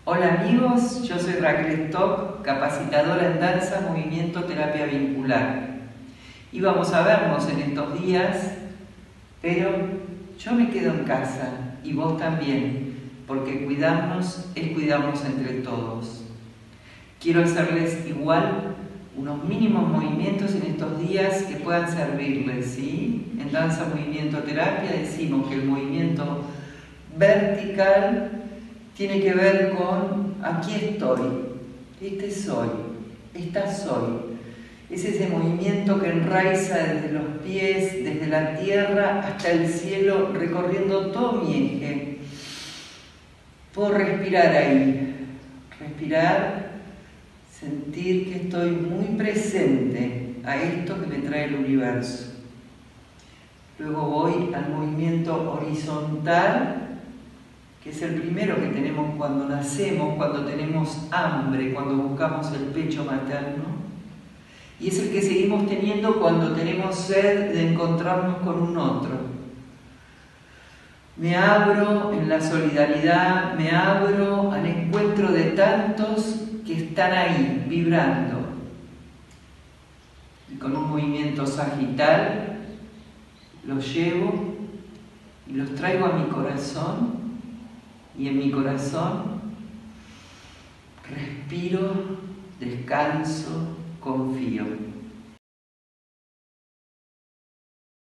Hola amigos, yo soy Raquel Stock, capacitadora en danza, movimiento, terapia vincular. Y vamos a vernos en estos días, pero yo me quedo en casa y vos también, porque cuidarnos es cuidarnos entre todos. Quiero hacerles igual unos mínimos movimientos en estos días que puedan servirles, ¿sí? En danza, movimiento, terapia decimos que el movimiento vertical tiene que ver con aquí estoy, este soy, esta soy. Es ese movimiento que enraiza desde los pies, desde la tierra hasta el cielo, recorriendo todo mi eje. Puedo respirar ahí, respirar, sentir que estoy muy presente a esto que me trae el universo. Luego voy al movimiento horizontal, que es el primero que tenemos cuando nacemos, cuando tenemos hambre, cuando buscamos el pecho materno, y es el que seguimos teniendo cuando tenemos sed de encontrarnos con un otro. Me abro en la solidaridad, me abro al encuentro de tantos que están ahí, vibrando. Y con un movimiento sagital los llevo y los traigo a mi corazón. Y en mi corazón respiro, descanso, confío.